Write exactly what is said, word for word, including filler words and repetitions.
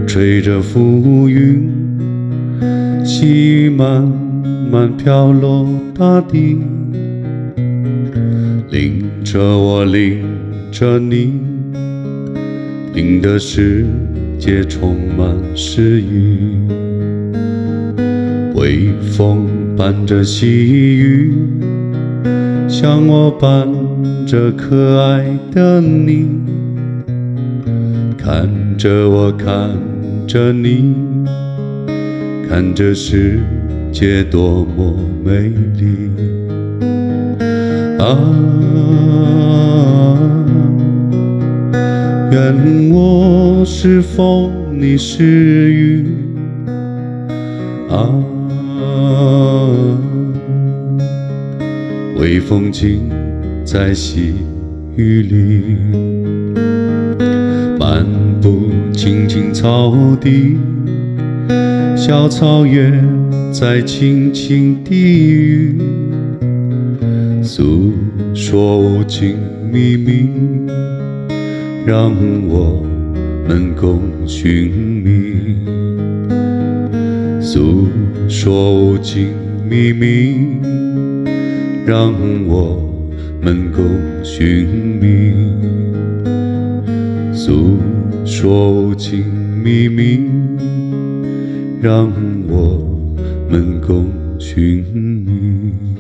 吹着浮云，细雨慢慢飘落大地，淋着我，淋着你，淋的世界充满诗意。微风伴着细雨，像我伴着可爱的你，看着我，看着你，看这世界多么美丽啊！愿我是风，你是雨啊！微风轻在细雨里，漫步青青草地，小草也在轻轻低语，诉说无尽秘密，让我们共寻觅。诉说无尽秘密，让我们共寻觅。诉说无尽秘密，让我们共寻觅。